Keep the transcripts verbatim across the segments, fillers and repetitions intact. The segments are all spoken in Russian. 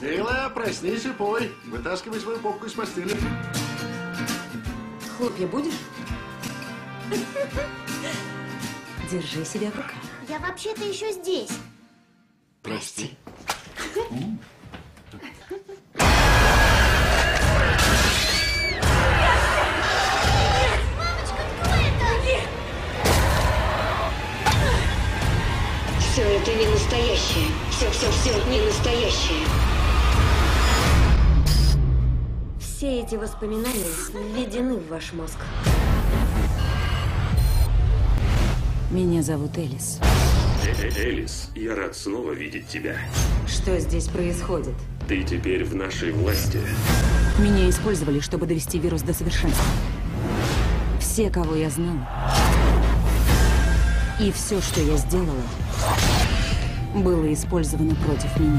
Милая, проснись и пой. Вытаскивай свою попку из постели. Хлопья будешь? Держи себя в руках. Я вообще-то еще здесь. Прости. Все это не настоящее. Все-все-все не настоящее. Все эти воспоминания введены в ваш мозг. Меня зовут Элис. Э -э Элис, я рад снова видеть тебя. Что здесь происходит? Ты теперь в нашей власти. Меня использовали, чтобы довести вирус до совершенства. Все, кого я знала, и все, что я сделала, было использовано против меня.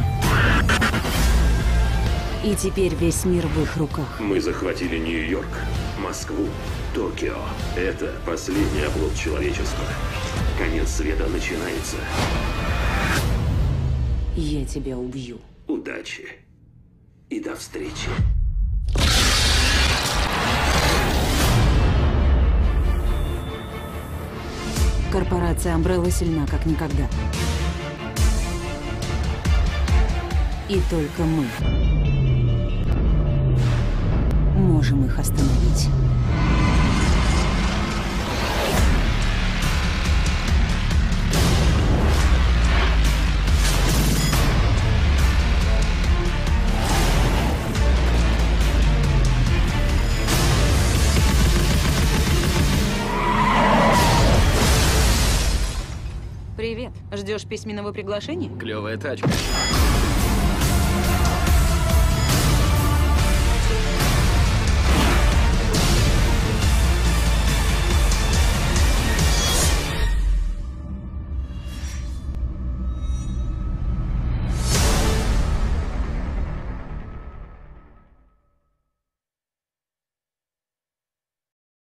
И теперь весь мир в их руках. Мы захватили Нью-Йорк, Москву, Токио. Это последний оплот человечества. Конец света начинается. Я тебя убью. Удачи. И до встречи. Корпорация Umbrella сильна, как никогда. И только мы можем их остановить. Привет. Ждешь письменного приглашения? Клевая тачка.